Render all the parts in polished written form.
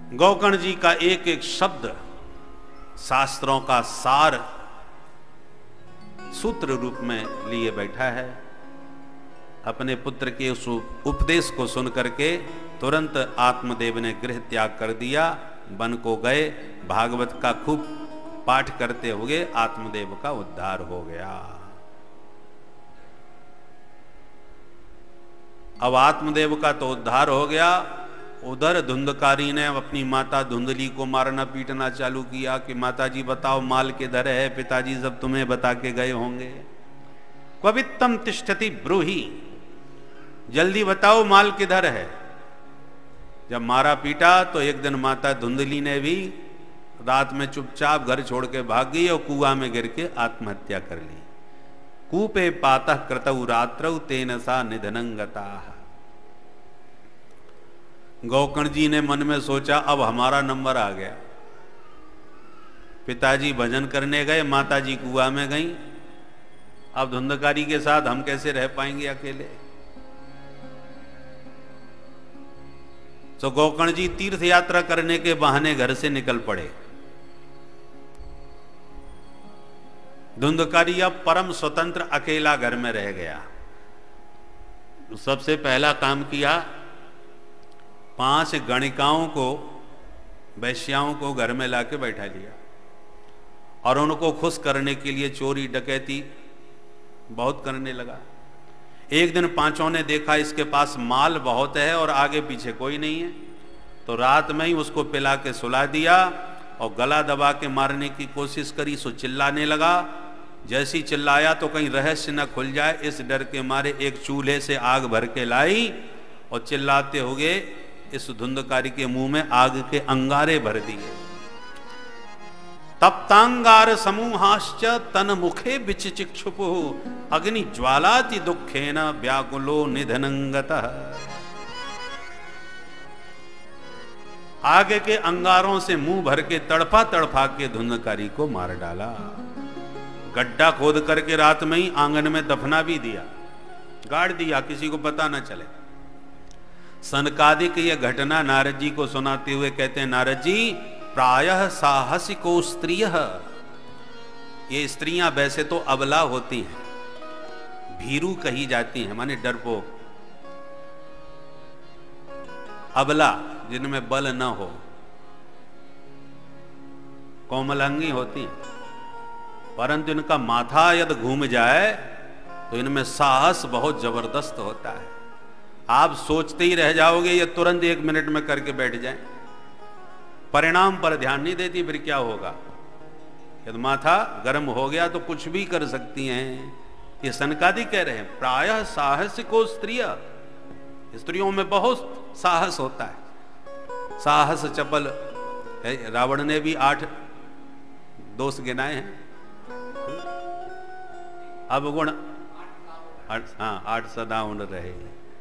गोकर्ण जी का एक एक शब्द शास्त्रों का सार सूत्र रूप में लिए बैठा है। अपने पुत्र के उस उपदेश को सुन करके तुरंत आत्मदेव ने गृह त्याग कर दिया, वन को गए। भागवत का खूब पाठ करते हुए आत्मदेव का उद्धार हो गया। अब आत्मदेव का तो उद्धार हो गया, उधर धुंधकारी ने अपनी माता धुंधली को मारना पीटना चालू किया कि माताजी बताओ माल किधर है, पिताजी सब तुम्हें बता के गए होंगे। क्ववित्तम तिष्ठति ब्रूहि, जल्दी बताओ माल किधर है। जब मारा पीटा तो एक दिन माता धुंधली ने भी रात में चुपचाप घर छोड़ के भाग गई और कुआं में गिर के आत्महत्या कर ली। कूपे पातः कृतौ रात्रौ तेन सा निधनं गताः। गोकर्ण जी ने मन में सोचा अब हमारा नंबर आ गया। पिताजी भजन करने गए, माताजी कुआं में गई, अब धुंधकारी के साथ हम कैसे रह पाएंगे अकेले। तो गोकर्ण जी तीर्थ यात्रा करने के बहाने घर से निकल पड़े। धुंधकारी अब परम स्वतंत्र अकेला घर में रह गया। सबसे पहला काम किया, 5 गणिकाओं को, वैश्याओं को घर में लाके बैठा लिया और उनको खुश करने के लिए चोरी डकैती बहुत करने लगा। एक दिन 5 ने देखा इसके पास माल बहुत है और आगे पीछे कोई नहीं है, तो रात में ही उसको पिला के सुला दिया और गला दबा के मारने की कोशिश करी। सो चिल्लाने लगा, जैसी चिल्लाया तो कहीं रहस्य न खुल जाए, इस डर के मारे एक चूल्हे से आग भर के लाई और चिल्लाते हुए इस धुंधकारी के मुंह में आग के अंगारे भर दिए। तप्तांगार समूहाश्च तन मुखे विचिक्षुपु अग्नि ज्वालाति दुखेन व्याकुलो निधनंगतः। आगे के अंगारों से मुंह भर के तड़फा तड़फा के धुंधकारी को मार डाला। गड्ढा खोद करके रात में ही आंगन में दफना भी दिया, गाड़ दिया, किसी को पता न चले। सनकादिक यह घटना नारद जी को सुनाते हुए कहते हैं, नारद जी प्रायः साहसिको स्त्रियः, ये स्त्रियां वैसे तो अबला होती हैं, भीरू कही जाती हैं, माने डरपोक, अबला जिनमें बल न हो, कोमलांगी होती हैं, परंतु इनका माथा यदि घूम जाए तो इनमें साहस बहुत जबरदस्त होता है। आप सोचते ही रह जाओगे, ये तुरंत 1 मिनट में करके बैठ जाएं, परिणाम पर ध्यान नहीं देती, फिर क्या होगा। यदि माथा गर्म हो गया तो कुछ भी कर सकती हैं। ये सनकादि कह रहे हैं प्रायः साहसिको स्त्रिय, स्त्रियों में बहुत साहस होता है, साहस चपल है। रावण ने भी 8 दोष गिनाए हैं, अवगुण 8 सदा उन रहे।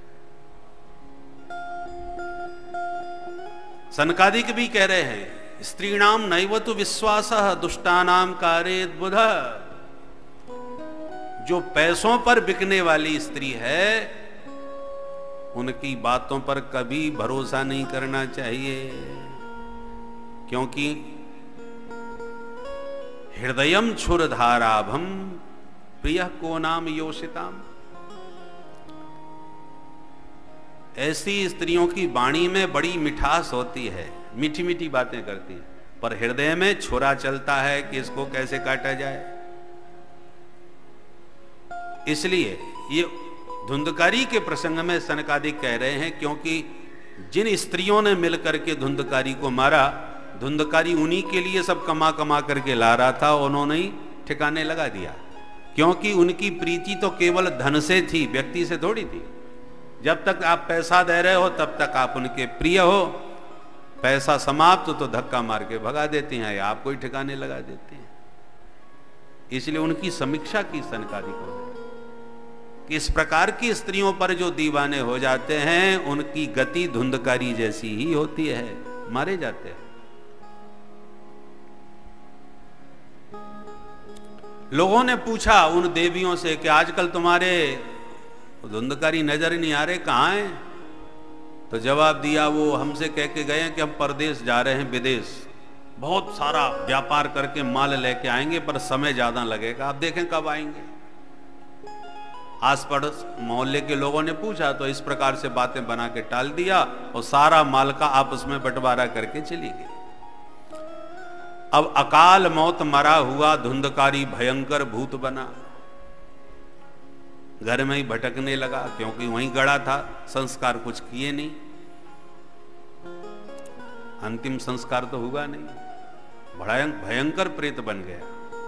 सनकादिक भी कह रहे हैं स्त्रीणाम नैवतु विश्वासः दुष्टानाम कारेत बुधः। जो पैसों पर बिकने वाली स्त्री है उनकी बातों पर कभी भरोसा नहीं करना चाहिए, क्योंकि हृदयम क्षुरधाराभम प्रिय को नाम योषिताम। ऐसी स्त्रियों की वाणी में बड़ी मिठास होती है, मीठी मीठी बातें करती हैं, पर हृदय में छुरा चलता है कि इसको कैसे काटा जाए। इसलिए ये धुंधकारी के प्रसंग में सनकादिक कह रहे हैं, क्योंकि जिन स्त्रियों ने मिलकर के धुंधकारी को मारा, धुंधकारी उन्हीं के लिए सब कमा कमा करके ला रहा था, उन्होंने ही ठिकाने लगा दिया, क्योंकि उनकी प्रीति तो केवल धन से थी, व्यक्ति से थोड़ी थी। जब तक आप पैसा दे रहे हो तब तक आप उनके प्रिय हो, पैसा समाप्त तो धक्का मार के भगा देते हैं या आपको ही ठिकाने लगा देते हैं। इसलिए उनकी समीक्षा की सनकादिक को कि इस प्रकार की स्त्रियों पर जो दीवाने हो जाते हैं उनकी गति धुंधकारी जैसी ही होती है, मारे जाते हैं। लोगों ने पूछा उन देवियों से कि आजकल तुम्हारे धुंधकारी नजर नहीं आ रहे, कहां हैं? तो जवाब दिया, वो हमसे कह के गए हैं कि हम परदेश जा रहे हैं, विदेश, बहुत सारा व्यापार करके माल लेके आएंगे, पर समय ज्यादा लगेगा, आप देखें कब आएंगे। आस पड़ोस मोहल्ले के लोगों ने पूछा तो इस प्रकार से बातें बना के टाल दिया और सारा माल का आपस में बंटवारा करके चली गई। अब अकाल मौत मरा हुआ धुंधकारी भयंकर भूत बना, घर में ही भटकने लगा, क्योंकि वहीं गड़ा था, संस्कार कुछ किए नहीं, अंतिम संस्कार तो हुआ नहीं, भयंकर प्रेत बन गया।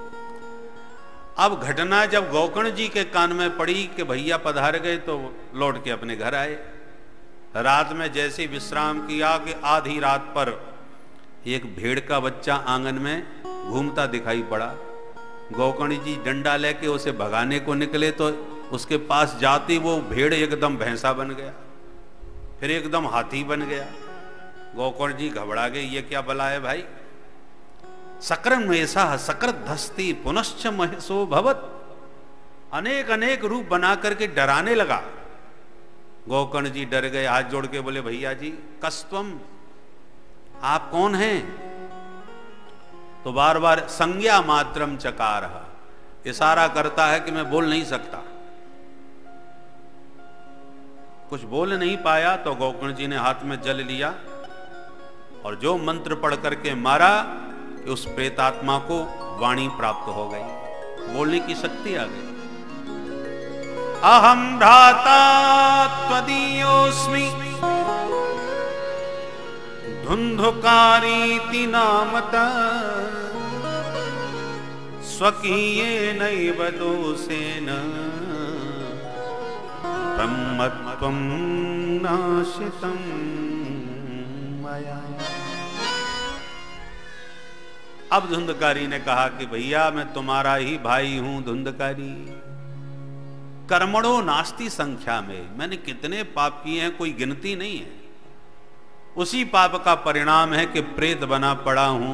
अब घटना जब गोकर्ण जी के कान में पड़ी कि भैया पधार गए, तो लौट के अपने घर आए। रात में जैसे विश्राम किया कि आधी रात पर एक भेड़ का बच्चा आंगन में घूमता दिखाई पड़ा। गोकर्ण जी डंडा लेके उसे भगाने को निकले तो उसके पास जाती वो भेड़ एकदम भैंसा बन गया, फिर एकदम हाथी बन गया। गोकर्ण जी घबरा गए, ये क्या बला है भाई। सक्रम ऐसा सकृत धस्ती पुनश्च महिषो भवत, अनेक अनेक रूप बना करके डराने लगा। गोकर्ण जी डर गए, हाथ जोड़ के बोले, भैया जी कस्तम, आप कौन हैं। तो बार बार संज्ञा मात्रम चकार, इशारा करता है कि मैं बोल नहीं सकता। कुछ बोल नहीं पाया तो गोकर्ण जी ने हाथ में जल लिया और जो मंत्र पढ़ करके मारा कि उस प्रेतात्मा को वाणी प्राप्त हो गई, बोलने की शक्ति आ गई। अहम भ्राता त्वदीयोस्मि धुंधुकारीति नामता, स्वकीयेनैव दोषेण ब्रह्मत्वं नाशितं मया। अब धुंधकारी ने कहा कि भैया मैं तुम्हारा ही भाई हूं धुंधकारी। कर्मणो नास्ति संख्या में, मैंने कितने पाप किए हैं कोई गिनती नहीं है। उसी पाप का परिणाम है कि प्रेत बना पड़ा हूं।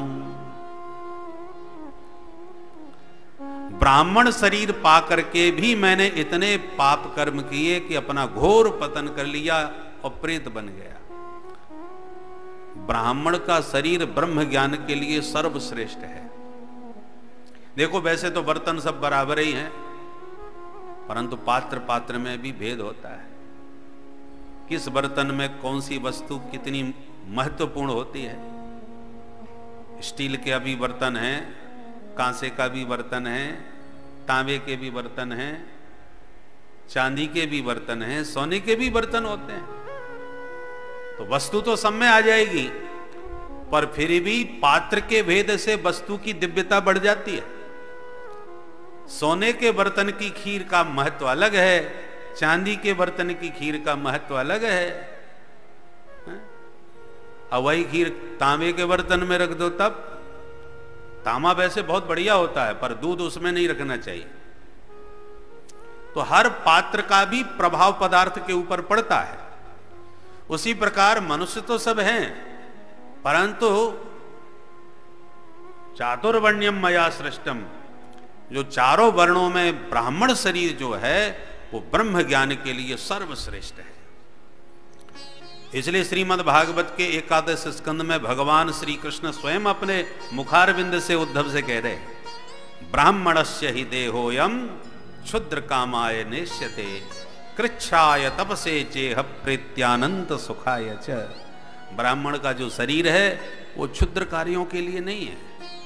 ब्राह्मण शरीर पा करके भी मैंने इतने पाप कर्म किए कि अपना घोर पतन कर लिया और प्रेत बन गया। ब्राह्मण का शरीर ब्रह्म ज्ञान के लिए सर्वश्रेष्ठ है। देखो वैसे तो बर्तन सब बराबर ही हैं, परंतु पात्र पात्र में भी भेद होता है। किस बर्तन में कौन सी वस्तु कितनी महत्वपूर्ण होती है। स्टील के भी बर्तन हैं, कांसे का भी बर्तन है, तांबे के भी बर्तन हैं, चांदी के भी बर्तन हैं, सोने के भी बर्तन होते हैं। तो वस्तु तो सब में आ जाएगी, पर फिर भी पात्र के भेद से वस्तु की दिव्यता बढ़ जाती है। सोने के बर्तन की खीर का महत्व अलग है, चांदी के बर्तन की खीर का महत्व अलग है। अब वही खीर तांबे के बर्तन में रख दो, तब तांबा वैसे बहुत बढ़िया होता है, पर दूध उसमें नहीं रखना चाहिए। तो हर पात्र का भी प्रभाव पदार्थ के ऊपर पड़ता है। उसी प्रकार मनुष्य तो सब हैं, परंतु चातुर्वर्ण्यम मया सृष्टम, जो चारों वर्णों में ब्राह्मण शरीर जो है वो ब्रह्म ज्ञान के लिए सर्वश्रेष्ठ है। इसलिए श्रीमद् भागवत के 11 स्कंद में भगवान श्री कृष्ण स्वयं अपने मुखारविंद से उद्धव से कह रहे, ब्राह्मणस्य ही देहोयम क्षुद्र कामाय नेष्यते कृच्छ्राय तपसे चेह प्रीत्यानंत सुखाय च। ब्राह्मण का जो शरीर है वो क्षुद्र कार्यों के लिए नहीं है।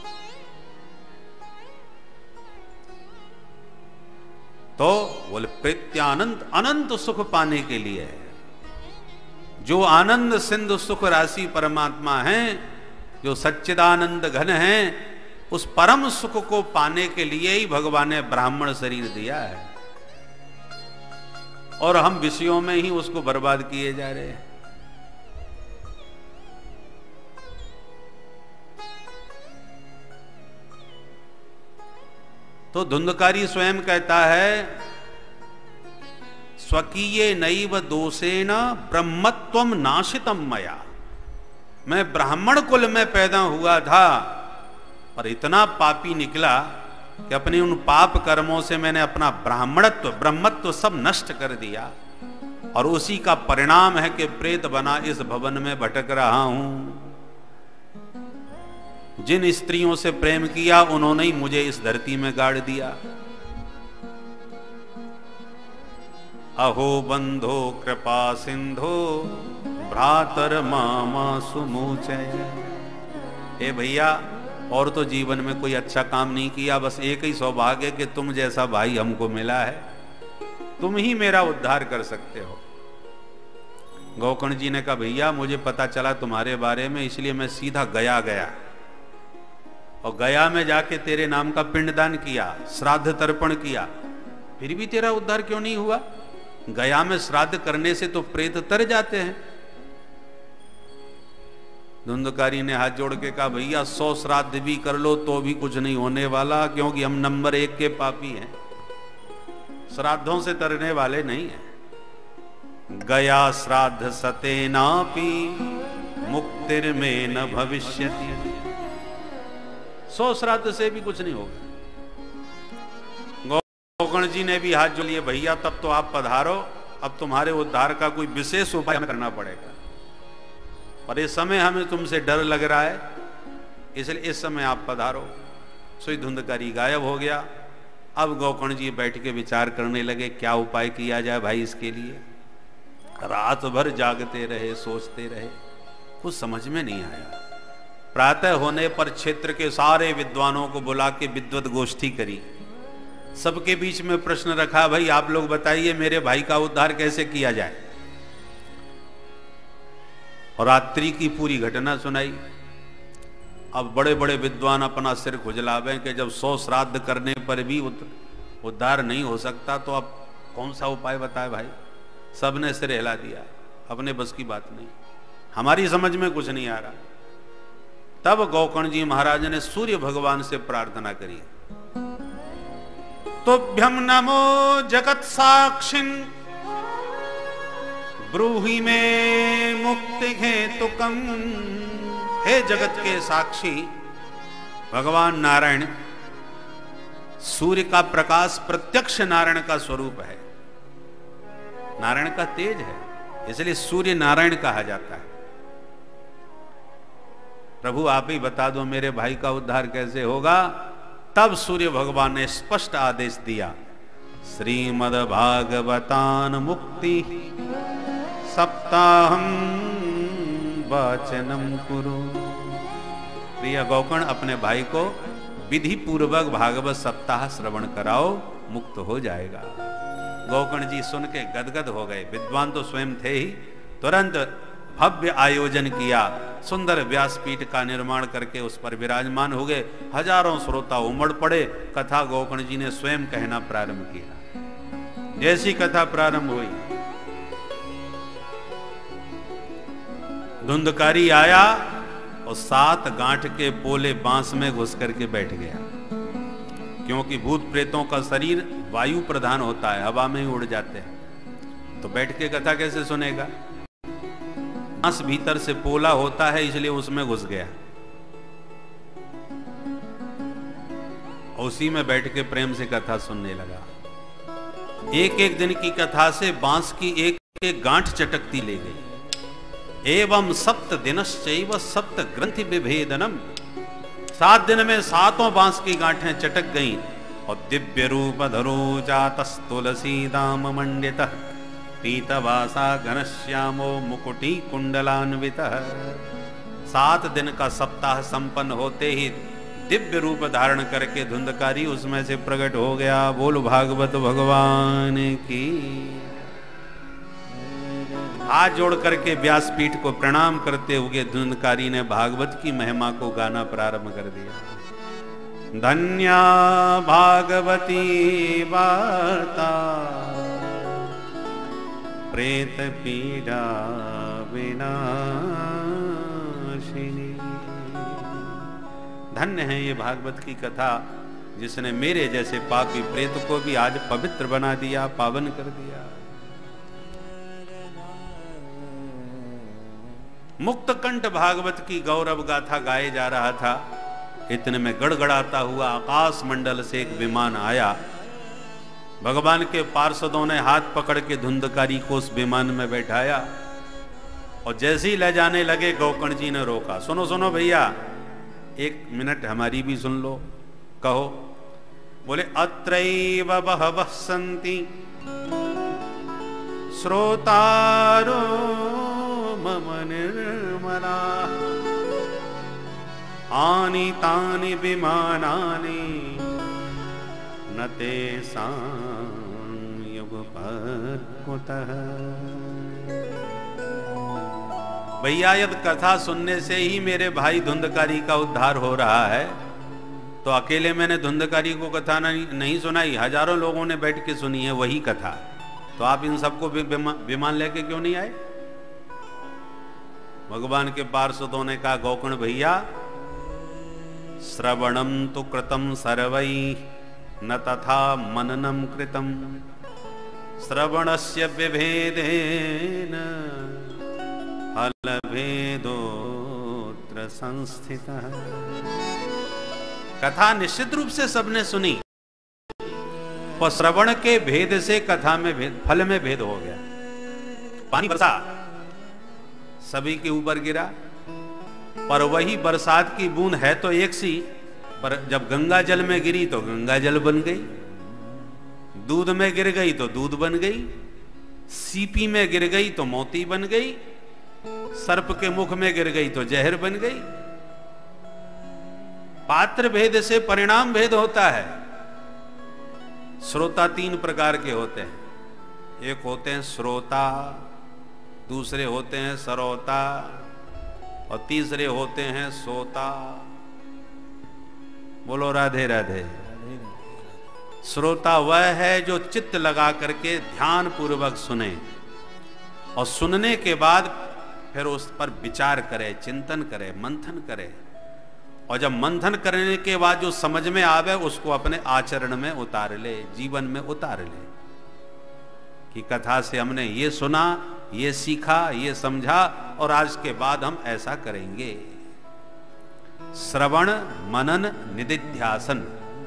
तो बोले प्रीत्यानंत, अनंत सुख पाने के लिए है। जो आनंद सिंधु सुख राशि परमात्मा है, जो सच्चिदानंद घन है, उस परम सुख को पाने के लिए ही भगवान ने ब्राह्मण शरीर दिया है। और हम विषयों में ही उसको बर्बाद किए जा रहे हैं। तो धुंधकारी स्वयं कहता है, स्वकीये नैव दोषेण ब्रह्मत्वम नाशितम मया। मैं ब्राह्मण कुल में पैदा हुआ था, पर इतना पापी निकला कि अपने उन पाप कर्मों से मैंने अपना ब्राह्मणत्व ब्रह्मत्व सब नष्ट कर दिया। और उसी का परिणाम है कि प्रेत बना इस भवन में भटक रहा हूं। जिन स्त्रियों से प्रेम किया उन्होंने ही मुझे इस धरती में गाड़ दिया। अहो बंधो कृपा सिंधो भ्रातर मामा सुमूचय। हे भैया, और तो जीवन में कोई अच्छा काम नहीं किया, बस एक ही सौभाग्य कि तुम जैसा भाई हमको मिला है, तुम ही मेरा उद्धार कर सकते हो। गोकर्ण जी ने कहा भैया मुझे पता चला तुम्हारे बारे में, इसलिए मैं सीधा गया गया और गया में जाके तेरे नाम का पिंडदान किया, श्राद्ध तर्पण किया, फिर भी तेरा उद्धार क्यों नहीं हुआ? गया में श्राद्ध करने से तो प्रेत तर जाते हैं। धुंधकारी ने हाथ जोड़ के कहा भैया 100 श्राद्ध भी कर लो तो भी कुछ नहीं होने वाला, क्योंकि हम नंबर 1 के पापी हैं, श्राद्धों से तरने वाले नहीं हैं। गया श्राद्ध सतेनापि मुक्तिर में न भविष्यति। 100 श्राद्ध से भी कुछ नहीं होगा। गोकर्ण जी ने भी हाथ जोड़ लिए, भैया तब तो आप पधारो, अब तुम्हारे उद्धार का कोई विशेष उपाय हमें करना पड़ेगा, और इस समय हमें तुमसे डर लग रहा है, इसलिए इस समय आप पधारो। सो धुंधकारी गायब हो गया। अब गोकर्ण जी बैठ के विचार करने लगे क्या उपाय किया जाए भाई इसके लिए। रात भर जागते रहे, सोचते रहे, कुछ समझ में नहीं आया। प्रातः होने पर क्षेत्र के सारे विद्वानों को बुला के विद्वत गोष्ठी करी। सबके बीच में प्रश्न रखा, भाई आप लोग बताइए मेरे भाई का उद्धार कैसे किया जाए। और रात्रि की पूरी घटना सुनाई। अब बड़े बड़े विद्वान अपना सिर खुजलावे कि जब 100 श्राद्ध करने पर भी उद्धार नहीं हो सकता तो अब कौन सा उपाय बताए भाई। सबने सिर हिला दिया, अपने बस की बात नहीं, हमारी समझ में कुछ नहीं आ रहा। तब गोकर्ण जी महाराज ने सूर्य भगवान से प्रार्थना करी, तुभ्यम नमो जगत साक्षिन ब्रूहि में मुक्ति हेतुकम। हे जगत के साक्षी भगवान नारायण, सूर्य का प्रकाश प्रत्यक्ष नारायण का स्वरूप है, नारायण का तेज है, इसलिए सूर्य नारायण कहा जाता है। प्रभु आप ही बता दो मेरे भाई का उद्धार कैसे होगा। तब सूर्य भगवान ने स्पष्ट आदेश दिया, श्रीमद् भागवतान मुक्ति सप्ताहम वाचनम कुरु। प्रिय गोकर्ण अपने भाई को विधि पूर्वक भागवत सप्ताह श्रवण कराओ, मुक्त हो जाएगा। गोकर्ण जी सुन के गदगद हो गए। विद्वान तो स्वयं थे ही। तुरंत भव्य आयोजन किया, सुंदर व्यासपीठ का निर्माण करके उस पर विराजमान हो गए। हजारों श्रोता उमड़ पड़े। कथा गोकर्ण जी ने स्वयं कहना प्रारंभ किया। जैसी कथा प्रारंभ हुई, धुंधकारी आया और 7 गांठ के पोले बांस में घुस करके बैठ गया, क्योंकि भूत प्रेतों का शरीर वायु प्रधान होता है, हवा में ही उड़ जाते हैं, तो बैठ के कथा कैसे सुनेगा। बांस भीतर से पोला होता है, इसलिए उसमें घुस गया, उसी में बैठ के प्रेम से कथा सुनने लगा। एक एक दिन की कथा से बांस की एक एक गांठ चटकती ले गई। एवं 7 दिनश्चैव 7 ग्रंथि विभेदनम। 7 दिन में 7 बांस की गांठें चटक गईं। और दिव्य रूप धरो जातस्तुलसी दाम मंडितः पीतवासा घनश्यामो मुकुटी कुंडलान्वितः। 7 दिन का सप्ताह संपन्न होते ही दिव्य रूप धारण करके धुंधकारी उसमें से प्रकट हो गया। बोल भागवत भगवान की। हाथ जोड़ करके व्यासपीठ को प्रणाम करते हुए धुंधकारी ने भागवत की महिमा को गाना प्रारंभ कर दिया। धन्या भागवती वार्ता प्रेत पीड़ा विनाशिनी। धन्य है ये भागवत की कथा जिसने मेरे जैसे पापी प्रेत को भी आज पवित्र बना दिया, पावन कर दिया। मुक्तकंठ भागवत की गौरव गाथा गाए जा रहा था। इतने में गड़गड़ाता हुआ आकाश मंडल से एक विमान आया। भगवान के पार्षदों ने हाथ पकड़ के धुंधकारी को उस विमान में बैठाया और जैसे ही ले जाने लगे गोकर्ण जी ने रोका। सुनो सुनो भैया, 1 मिनट हमारी भी सुन लो। कहो। बोले अत्रैव बहवः सन्ति श्रोतारो मम निर्मला आनि तानि विमानानि न तेषां युगपत्कुतः। भैया यदि कथा सुनने से ही मेरे भाई धुंधकारी का उद्धार हो रहा है तो अकेले मैंने धुंधकारी को कथा नहीं सुनाई, हजारों लोगों ने बैठ के सुनी है वही कथा। तो आप इन सबको विमान लेके क्यों नहीं आए? भगवान के पार्षदों ने कहा गोकर्ण भैया, श्रवणम तो कृतम सर्वैः न तथा मननम कृतम श्रवणस्य विभेदेन फलभेदोत्र संस्थितः। कथा निश्चित रूप से सबने सुनी और श्रवण के भेद से कथा में भेद, फल में भेद हो गया। पानी बरसा, सभी के ऊपर गिरा, पर वही बरसात की बूंद है तो एक सी, पर जब गंगा जल में गिरी तो गंगा जल बन गई, दूध में गिर गई तो दूध बन गई, सीपी में गिर गई तो मोती बन गई, सर्प के मुख में गिर गई तो जहर बन गई। पात्र भेद से परिणाम भेद होता है। श्रोता 3 प्रकार के होते हैं। एक होते हैं श्रोता, दूसरे होते हैं सरोता और तीसरे होते हैं सोता। बोलो राधे राधे। श्रोता वह है जो चित्त लगा करके ध्यान पूर्वक सुने और सुनने के बाद फिर उस पर विचार करे, चिंतन करे, मंथन करे, और जब मंथन करने के बाद जो समझ में आवे उसको अपने आचरण में उतार ले, जीवन में उतार ले कि कथा से हमने ये सुना, ये सीखा, ये समझा और आज के बाद हम ऐसा करेंगे। श्रवण मनन निदिध्यासन,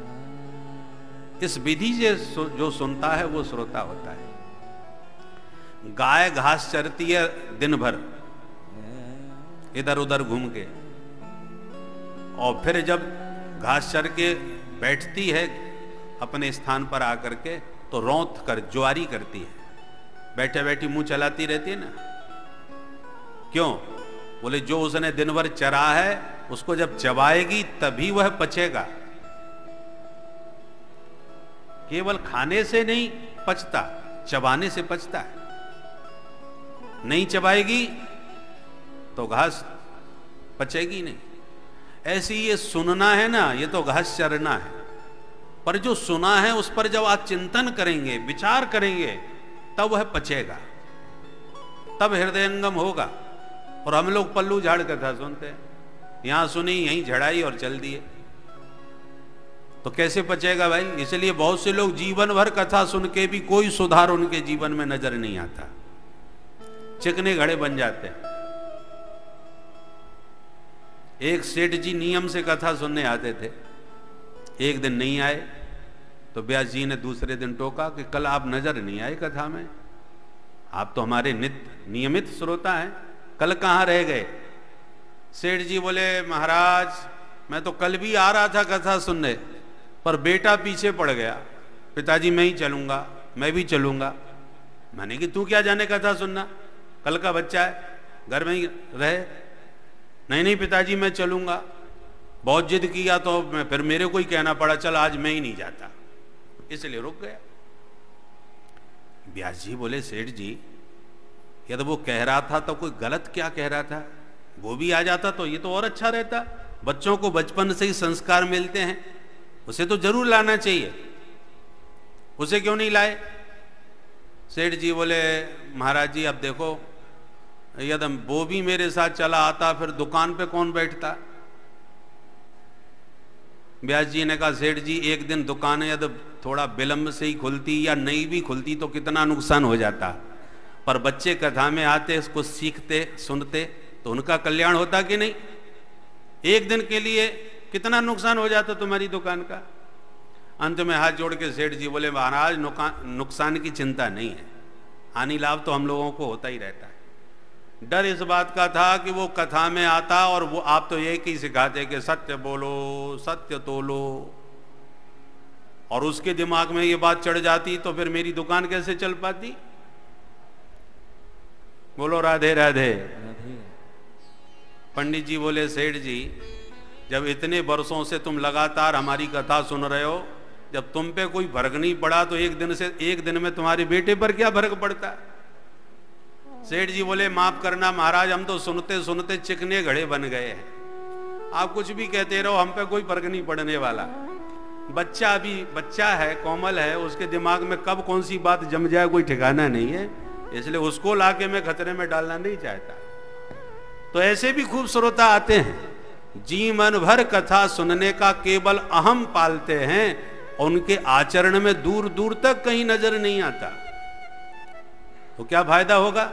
इस विधि से जो सुनता है वो श्रोता होता है। गाय घास चरती है दिन भर इधर उधर घूम के, और फिर जब घास चर के बैठती है अपने स्थान पर आकर के तो रौंथ कर ज्वारी करती है, बैठे बैठी मुंह चलाती रहती है ना। क्यों? बोले जो उसने दिन भर चरा है उसको जब चबाएगी तभी वह पचेगा। केवल खाने से नहीं पचता, चबाने से पचता है। नहीं चबाएगी तो घास पचेगी नहीं। ऐसी ये सुनना है ना, ये तो घास चरना है, पर जो सुना है उस पर जब आप चिंतन करेंगे, विचार करेंगे, तब वह पचेगा, तब हृदयंगम होगा। और हम लोग पल्लू झाड़ कथा सुनते हैं, यहां सुनी यहीं झड़ाई और चल दिए, तो कैसे पचेगा भाई? इसलिए बहुत से लोग जीवन भर कथा सुन के भी कोई सुधार उनके जीवन में नजर नहीं आता, चिकने घड़े बन जाते हैं। एक सेठ जी नियम से कथा सुनने आते थे, एक दिन नहीं आए तो व्यास जी ने दूसरे दिन टोका कि कल आप नजर नहीं आए कथा में, आप तो हमारे नियमित श्रोता हैं, कल कहाँ रह गए? सेठ जी बोले महाराज मैं तो कल भी आ रहा था कथा सुनने, पर बेटा पीछे पड़ गया, पिताजी मैं ही चलूंगा, मैं भी चलूंगा। मैंने कि तू क्या जाने कथा सुनना, कल का बच्चा है, घर में ही रहे। नहीं नहीं पिताजी मैं चलूंगा, बहुत जिद किया तो फिर मेरे को ही कहना पड़ा चल आज मैं ही नहीं जाता, इसलिए रुक गया। व्यास जी बोले सेठ जी यदि वो कह रहा था तो कोई गलत क्या कह रहा था, वो भी आ जाता तो ये तो और अच्छा रहता। बच्चों को बचपन से ही संस्कार मिलते हैं, उसे तो जरूर लाना चाहिए, उसे क्यों नहीं लाए? सेठ जी बोले महाराज जी अब देखो यदि वो भी मेरे साथ चला आता फिर दुकान पे कौन बैठता? व्यास जी ने कहा सेठ जी एक दिन दुकान यदि थोड़ा विलंब से ही खुलती या नहीं भी खुलती तो कितना नुकसान हो जाता, पर बच्चे कथा में आते, इसको सीखते सुनते तो उनका कल्याण होता कि नहीं? एक दिन के लिए कितना नुकसान हो जाता तुम्हारी दुकान का। अंत में हाथ जोड़ के सेठ जी बोले, महाराज नुकसान की चिंता नहीं है, हानि लाभ तो हम लोगों को होता ही रहता है। डर इस बात का था कि वो कथा में आता और वो आप तो एक ही सिखाते कि सत्य बोलो, सत्य तोलो, और उसके दिमाग में ये बात चढ़ जाती तो फिर मेरी दुकान कैसे चल पाती। बोलो राधे राधे। पंडित जी बोले, सेठ जी जब इतने वर्षों से तुम लगातार हमारी कथा सुन रहे हो, जब तुम पे कोई फर्क नहीं पड़ा तो एक दिन में तुम्हारे बेटे पर क्या फर्क पड़ता। सेठ जी बोले, माफ करना महाराज, हम तो सुनते सुनते चिकने घड़े बन गए हैं, आप कुछ भी कहते रहो, हम पे कोई फर्क नहीं पड़ने वाला। बच्चा अभी बच्चा है, कोमल है, उसके दिमाग में कब कौन सी बात जम जाए कोई ठिकाना नहीं है, इसलिए उसको लाके मैं खतरे में डालना नहीं चाहता। तो ऐसे भी खूब श्रोता आते हैं, जीवन भर कथा सुनने का केवल अहम पालते हैं, उनके आचरण में दूर दूर तक कहीं नजर नहीं आता, तो क्या फायदा होगा।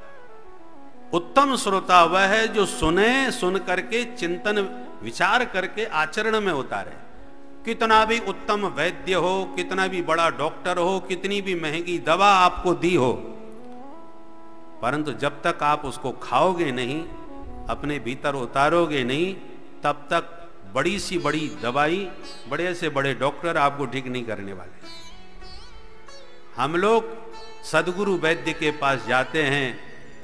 उत्तम श्रोता वह है जो सुने, सुन करके चिंतन विचार करके आचरण में उतारे। कितना भी उत्तम वैद्य हो, कितना भी बड़ा डॉक्टर हो, कितनी भी महंगी दवा आपको दी हो, परंतु जब तक आप उसको खाओगे नहीं, अपने भीतर उतारोगे नहीं, तब तक बड़ी सी बड़ी दवाई, बड़े से बड़े डॉक्टर आपको ठीक नहीं करने वाले। हम लोग सदगुरु वैद्य के पास जाते हैं,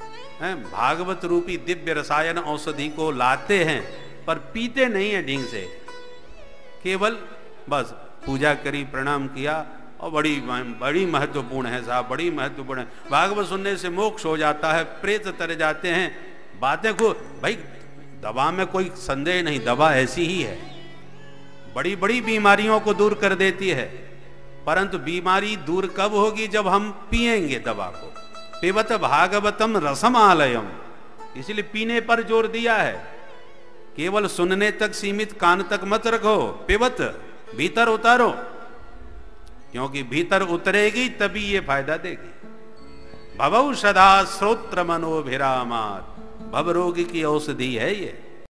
भागवत रूपी दिव्य रसायन औषधि को लाते हैं, पर पीते नहीं है ढंग से, केवल बस पूजा करी, प्रणाम किया, और बड़ी महत्वपूर्ण है साहब, बड़ी महत्वपूर्ण है, भागवत सुनने से मोक्ष हो जाता है, प्रेत तर जाते हैं, बातें को भाई दवा में कोई संदेह नहीं, दवा ऐसी ही है, बड़ी बड़ी बीमारियों को दूर कर देती है, परंतु बीमारी दूर कब होगी, जब हम पिएंगे दवा को। पिबत भागवतम रसमालयम, इसलिए पीने पर जोर दिया है, केवल सुनने तक सीमित कान तक मत रखो, पिबत भीतर उतारो, क्योंकि भीतर उतरेगी तभी ये फायदा देगी। भवौ सदा श्रोत्र मनोभिरामात्, भव रोग की औषधि है ये।